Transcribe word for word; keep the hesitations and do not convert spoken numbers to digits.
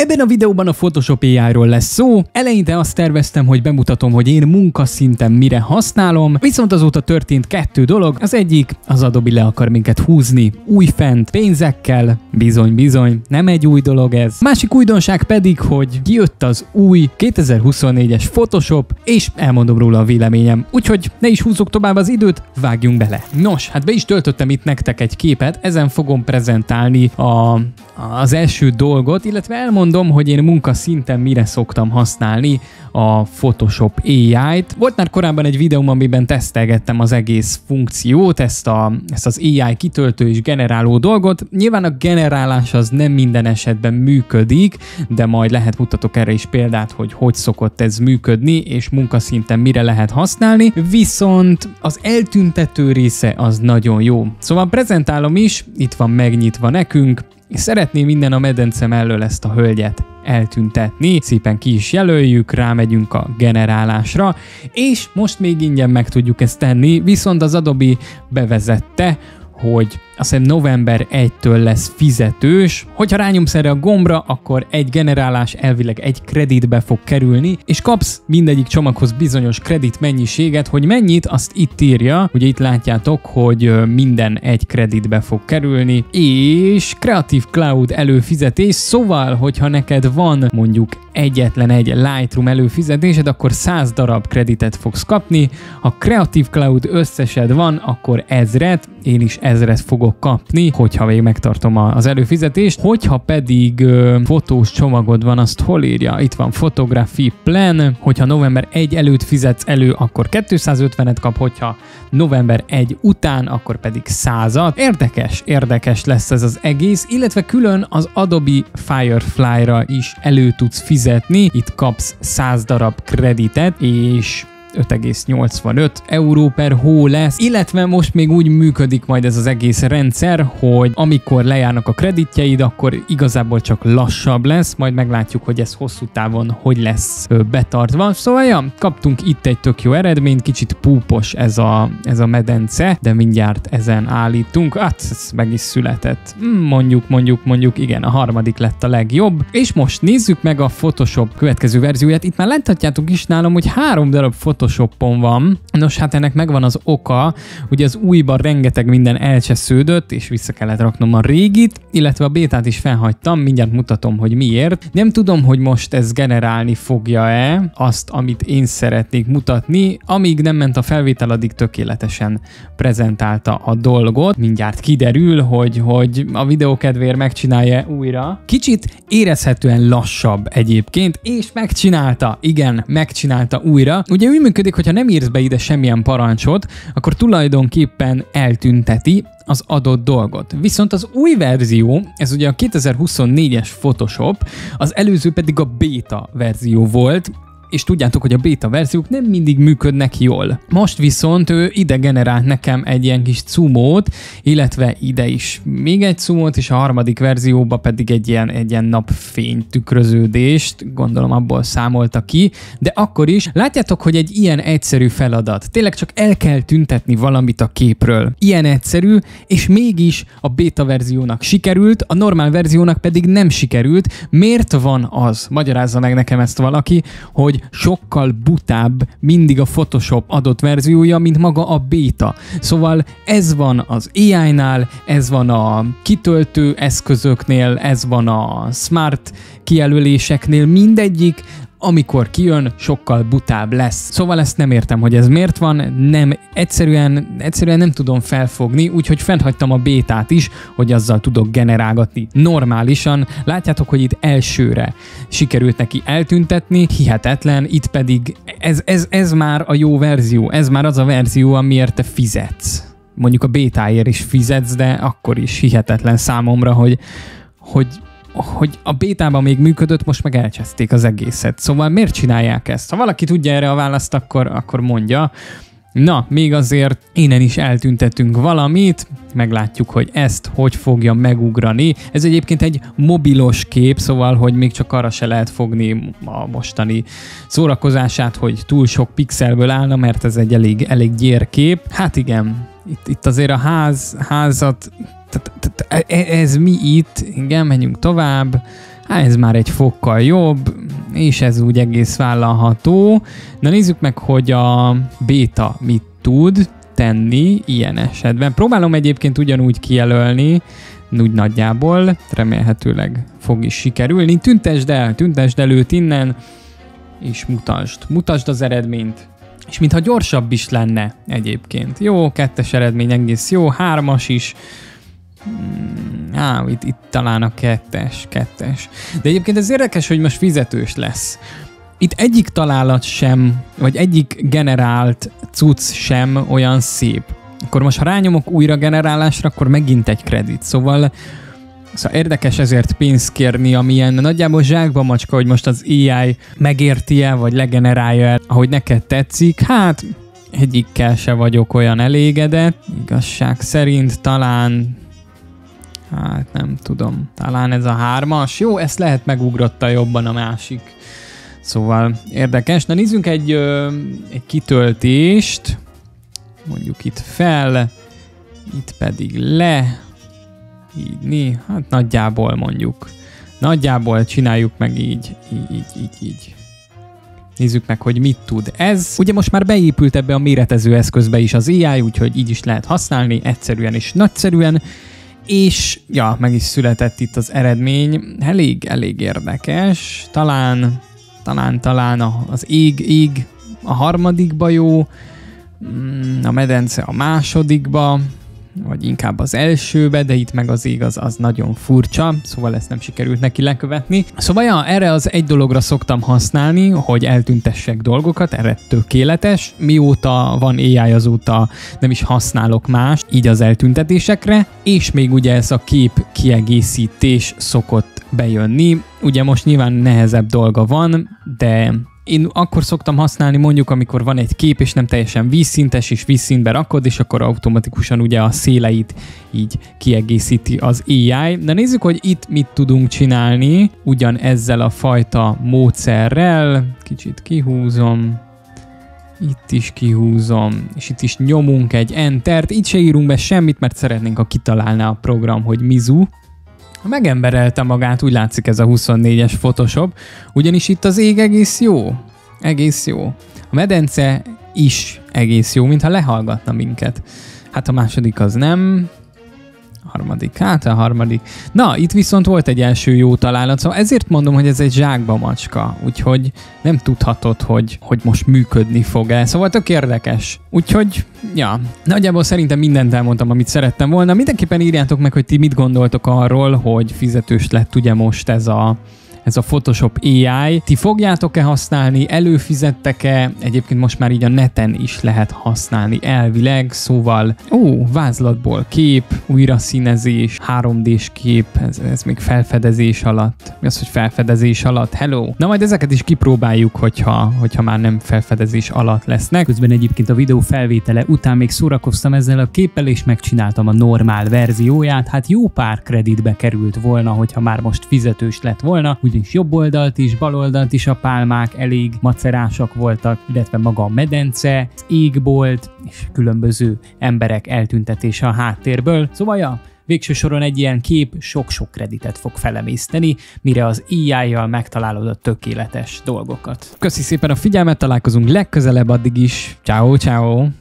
Ebben a videóban a Photoshop á i-ról lesz szó. Eleinte azt terveztem, hogy bemutatom, hogy én munkaszinten mire használom, viszont azóta történt kettő dolog. Az egyik, az Adobe le akar minket húzni újfent pénzekkel, bizony-bizony, nem egy új dolog ez. Másik újdonság pedig, hogy kijött az új kétezer-huszonnégyes Photoshop, és elmondom róla a véleményem. Úgyhogy ne is húzzuk tovább az időt, vágjunk bele. Nos, hát be is töltöttem itt nektek egy képet, ezen fogom prezentálni a, az első dolgot, illetve elmondom, hogy én munkaszinten mire szoktam használni a Photoshop á i-t. Volt már korábban egy videóm, amiben tesztelgettem az egész funkciót, ezt, a, ezt az á i kitöltő és generáló dolgot. Nyilván a generálás az nem minden esetben működik, de majd lehet mutatok erre is példát, hogy hogy szokott ez működni, és munkaszinten mire lehet használni. Viszont az eltüntető része az nagyon jó. Szóval prezentálom is, itt van megnyitva nekünk, és szeretném innen a medence mellől ezt a hölgyet eltüntetni. Szépen ki is jelöljük, rámegyünk a generálásra, és most még ingyen meg tudjuk ezt tenni, viszont az Adobe bevezette, hogy azt hiszem november elsejétől lesz fizetős. Hogyha rányomsz erre a gombra, akkor egy generálás elvileg egy kreditbe fog kerülni, és kapsz mindegyik csomaghoz bizonyos kredit mennyiséget, hogy mennyit, azt itt írja. Ugye itt látjátok, hogy minden egy kreditbe fog kerülni, és Creative Cloud előfizetés, szóval, hogyha neked van mondjuk egyetlen egy Lightroom előfizetésed, akkor száz darab kreditet fogsz kapni, ha Creative Cloud összesed van, akkor ezret, én is ezret fogok kapni, hogyha még megtartom az előfizetést. Hogyha pedig ö, fotós csomagod van, azt hol írja? Itt van Photography Plan, hogyha november elseje előtt fizetsz elő, akkor kétszázötvenet kap, hogyha november elseje után, akkor pedig százat. Érdekes, érdekes lesz ez az egész, illetve külön az Adobe Firefly-ra is elő tudsz fizetni, itt kapsz száz darab kreditet, és öt egész nyolcvanöt euró per hó lesz, illetve most még úgy működik majd ez az egész rendszer, hogy amikor lejárnak a kreditjeid, akkor igazából csak lassabb lesz, majd meglátjuk, hogy ez hosszú távon hogy lesz betartva. Szóval ja, kaptunk itt egy tök jó eredményt, kicsit púpos ez a, ez a medence, de mindjárt ezen állítunk. Hát ez meg is született. Mondjuk, mondjuk, mondjuk, igen, a harmadik lett a legjobb. És most nézzük meg a Photoshop következő verzióját. Itt már láthatjátok is nálam, hogy három darab Photoshopon van. Nos, hát ennek megvan az oka, ugye az újban rengeteg minden elcsesződött, és vissza kellett raknom a régit, illetve a bétát is felhagytam, mindjárt mutatom, hogy miért. Nem tudom, hogy most ez generálni fogja-e azt, amit én szeretnék mutatni, amíg nem ment a felvétel, addig tökéletesen prezentálta a dolgot. Mindjárt kiderül, hogy, hogy a videó kedvéért megcsinálja újra. Kicsit érezhetően lassabb egyébként, és megcsinálta, igen, megcsinálta újra. Ugye úgy működik, hogyha nem írsz be ide semmilyen parancsot, akkor tulajdonképpen eltünteti az adott dolgot. Viszont az új verzió, ez ugye a kétezer-huszonnégyes Photoshop, az előző pedig a beta verzió volt, és tudjátok, hogy a beta verziók nem mindig működnek jól. Most viszont ő ide generált nekem egy ilyen kis cumót, illetve ide is még egy cumót, és a harmadik verzióba pedig egy ilyen, egy ilyen napfény tükröződést, gondolom abból számolta ki, de akkor is látjátok, hogy egy ilyen egyszerű feladat. Tényleg csak el kell tüntetni valamit a képről. Ilyen egyszerű, és mégis a beta verziónak sikerült, a normál verziónak pedig nem sikerült. Miért van az? Magyarázza meg nekem ezt valaki, hogy sokkal butább mindig a Photoshop adott verziója, mint maga a beta. Szóval ez van az á i-nál, ez van a kitöltő eszközöknél, ez van a smart kijelöléseknél, mindegyik, amikor kijön, sokkal butább lesz. Szóval ezt nem értem, hogy ez miért van, nem, egyszerűen, egyszerűen nem tudom felfogni, úgyhogy fennhagytam a bétát is, hogy azzal tudok generálgatni normálisan. Látjátok, hogy itt elsőre sikerült neki eltüntetni, hihetetlen, itt pedig ez, ez, ez már a jó verzió, ez már az a verzió, amiért te fizetsz. Mondjuk a bétáért is fizetsz, de akkor is hihetetlen számomra, hogy, hogy hogy a bétában még működött, most meg elcseszték az egészet. Szóval miért csinálják ezt? Ha valaki tudja erre a választ, akkor, akkor mondja. Na, még azért innen is eltüntetünk valamit, meglátjuk, hogy ezt hogy fogja megugrani. Ez egyébként egy mobilos kép, szóval, hogy még csak arra se lehet fogni a mostani szórakozását, hogy túl sok pixelből állna, mert ez egy elég, elég gyérkép. Hát igen, itt, itt azért a ház, házat, ez mi itt? Igen, menjünk tovább. Hát ez már egy fokkal jobb, és ez úgy egész vállalható. Na nézzük meg, hogy a béta mit tud tenni ilyen esetben. Próbálom egyébként ugyanúgy kijelölni, úgy nagyjából, remélhetőleg fog is sikerülni. Tüntesd el, tüntesd el őt innen, és mutasd. Mutasd az eredményt. És mintha gyorsabb is lenne egyébként. Jó, kettes eredmény egész jó, hármas is. Á, itt, itt talán a kettes, kettes. De egyébként ez érdekes, hogy most fizetős lesz. Itt egyik találat sem, vagy egyik generált cucc sem olyan szép. Akkor most, ha rányomok újra generálásra, akkor megint egy kredit. Szóval, szóval érdekes ezért pénzt kérni, amilyen nagyjából zsákba macska, hogy most az á i megérti-e, vagy legenerálja-e, ahogy neked tetszik. Hát, egyikkel se vagyok olyan elégedett. Igazság szerint talán... Hát nem tudom. Talán ez a hármas. Jó, ezt lehet megugrotta jobban a másik. Szóval érdekes. Na nézzünk egy, ö, egy kitöltést. Mondjuk itt fel, itt pedig le. Így, né, hát nagyjából mondjuk. Nagyjából csináljuk meg így, így, így, így, így. Nézzük meg, hogy mit tud ez. Ugye most már beépült ebbe a méretező eszközbe is az á i, úgyhogy így is lehet használni, egyszerűen és nagyszerűen. És ja, meg is született itt az eredmény. Elég, elég érdekes. Talán, talán, talán az ég, ég a harmadikba jó, a medence a másodikba, vagy inkább az elsőbe, de itt meg az ég az, az nagyon furcsa, szóval ezt nem sikerült neki lekövetni. Szóval ja, erre az egy dologra szoktam használni, hogy eltüntessek dolgokat, erre tökéletes. Mióta van á i, azóta nem is használok más, így az eltüntetésekre, és még ugye ez a kép kiegészítés szokott bejönni. Ugye most nyilván nehezebb dolga van, de én akkor szoktam használni mondjuk, amikor van egy kép, és nem teljesen vízszintes, és vízszintbe rakod, és akkor automatikusan ugye a széleit így kiegészíti az á i. De nézzük, hogy itt mit tudunk csinálni, ugyan ezzel a fajta módszerrel. Kicsit kihúzom, itt is kihúzom, és itt is nyomunk egy Entert. Itt se írunk be semmit, mert szeretnénk, ha kitalálná a program, hogy Mizu. Megemberelte magát, úgy látszik ez a huszonnégyes Photoshop, ugyanis itt az ég egész jó. Egész jó. A medence is egész jó, mintha lehallgatna minket. Hát a második az nem. A harmadik, hát a harmadik. Na, itt viszont volt egy első jó találat, szóval ezért mondom, hogy ez egy zsákba macska, úgyhogy nem tudhatod, hogy, hogy most működni fog-e. Szóval tök érdekes. Úgyhogy, ja, nagyjából szerintem mindent elmondtam, amit szerettem volna. Mindenképpen írjátok meg, hogy ti mit gondoltok arról, hogy fizetős lett ugye most ez a ez a Photoshop á i. Ti fogjátok-e használni, előfizettek-e? Egyébként most már így a neten is lehet használni elvileg, szóval ó, vázlatból kép, újra színezés, három dés kép, ez, ez még felfedezés alatt. Mi az, hogy felfedezés alatt? Hello! Na majd ezeket is kipróbáljuk, hogyha, hogyha már nem felfedezés alatt lesznek. Közben egyébként a videó felvétele után még szórakoztam ezzel a képpel, és megcsináltam a normál verzióját. Hát jó pár kreditbe került volna, hogyha már most fizetős lett volna, ugyanis jobb oldalt is, bal oldalt is a pálmák elég macerásak voltak, illetve maga a medence, az égbolt és különböző emberek eltüntetése a háttérből. Szóval ja, végső soron egy ilyen kép sok-sok kreditet fog felemészteni, mire az á i-jal megtalálod a tökéletes dolgokat. Köszi szépen a figyelmet, találkozunk legközelebb, addig is. Ciao, ciao.